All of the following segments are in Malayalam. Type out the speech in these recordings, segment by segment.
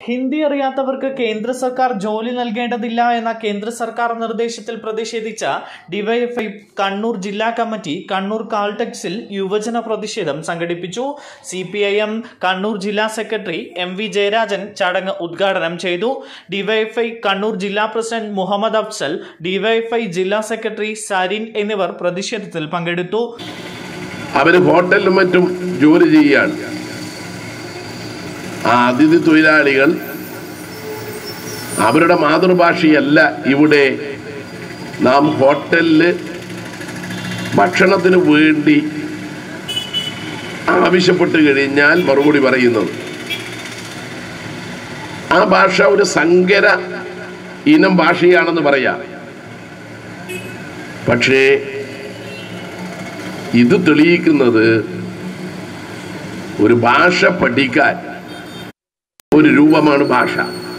ഹിന്ദി അറിയാത്തവർക്ക് കേന്ദ്ര സർക്കാർ ജോലി നൽകേണ്ടതില്ല എന്ന കേന്ദ്ര സർക്കാർ നിർദ്ദേശത്തിൽ പ്രതിഷേധിച്ച ഡിവൈഎഫ്ഐ കണ്ണൂർ ജില്ലാ കമ്മിറ്റി കണ്ണൂർ കാൽടെക്സിൽ യുവജന പ്രതിഷേധം സംഘടിപ്പിച്ചു. സിപിഐഎം കണ്ണൂർ ജില്ലാ സെക്രട്ടറി എം.വി. ജയരാജൻ ചടങ്ങ് ഉദ്ഘാടനം ചെയ്തു. ഡിവൈഎഫ്ഐ കണ്ണൂർ ജില്ലാ പ്രസിഡന്റ് മുഹമ്മദ് അഫ്സൽ, ഡിവൈഎഫ്ഐ ജില്ലാ സെക്രട്ടറി സരിൻ എന്നിവർ പ്രതിഷേധത്തിൽ പങ്കെടുത്തു. അവർ ഹോട്ടലിലും മറ്റും ജോലി ചെയ്യുകയാണ്. ആ അതിഥി തൊഴിലാളികൾ അവരുടെ മാതൃഭാഷയല്ല ഇവിടെ നാം ഹോട്ടലിൽ ഭക്ഷണത്തിന് വേണ്ടി ആവശ്യപ്പെട്ട് കഴിഞ്ഞാൽ മറുപടി പറയുന്നത്. ആ ഭാഷ ഒരു സങ്കര ഇനം ഭാഷയാണെന്ന് പറയാം. പക്ഷേ ഇത് തെളിയിക്കുന്നത് ഒരു ഭാഷ പഠിക്കാൻ ഒരു രൂപമാണ് ഭാഷ.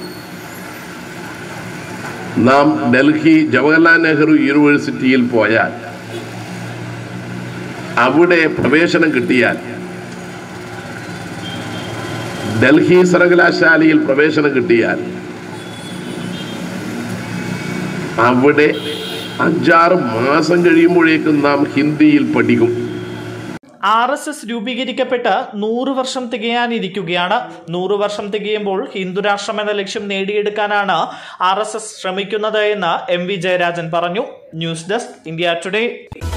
നാം ഡൽഹി ജവഹർലാൽ നെഹ്റു യൂണിവേഴ്സിറ്റിയിൽ പോയാൽ അവിടെ പ്രവേശനം കിട്ടിയാൽ, ഡൽഹി സർവകലാശാലയിൽ പ്രവേശനം കിട്ടിയാൽ അവിടെ 5-6 മാസം കഴിയുമ്പോഴേക്കും നാം ഹിന്ദിയിൽ പഠിക്കും. RSS രൂപീകരിക്കപ്പെട്ട് 100 വർഷം തികയാനിരിക്കുകയാണ്. 100 വർഷം തികയുമ്പോൾ ഹിന്ദുരാഷ്ട്രം എന്ന ലക്ഷ്യം നേടിയെടുക്കാനാണ് RSS ശ്രമിക്കുന്നത് എന്ന് എം.വി. ജയരാജൻ പറഞ്ഞു. News desk India today.